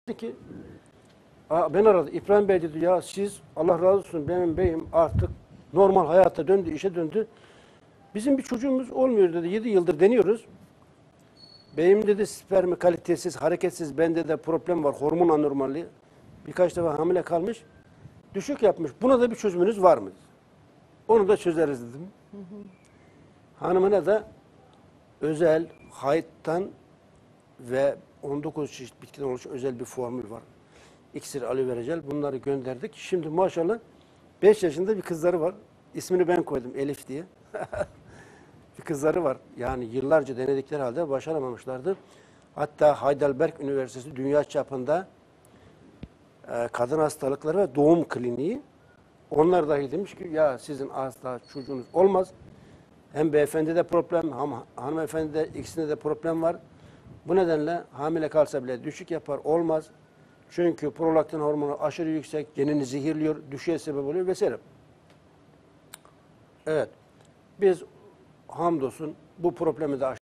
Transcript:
ki ben aradım. İbrahim Bey dedi ya siz Allah razı olsun benim beyim artık normal hayata döndü, işe döndü. Bizim bir çocuğumuz olmuyor dedi. 7 yıldır deniyoruz. Beyim dedi spermi kalitesiz, hareketsiz. Bende de problem var. Hormon anormalliği. Birkaç defa hamile kalmış. Düşük yapmış. Buna da bir çözümünüz var mı? Onu da çözeriz dedim. Hanımına da özel hayıttan ve 19 çeşit bitkiden oluşan özel bir formül var. İksir, aloe vera jel bunları gönderdik. Şimdi maşallah 5 yaşında bir kızları var. İsmini ben koydum Elif diye. Bir kızları var. Yani yıllarca denedikleri halde başaramamışlardı. Hatta Heidelberg Üniversitesi dünya çapında kadın hastalıkları ve doğum kliniği onlar dahi demiş ki ya sizin asla çocuğunuz olmaz. Hem beyefendide problem hem hanımefendide ikisinde de problem var. Bu nedenle hamile kalsa bile düşük yapar olmaz. Çünkü prolaktin hormonu aşırı yüksek, genini zehirliyor, düşüğe sebep oluyor vesaire. Evet. Biz hamdolsun bu problemi de aştık.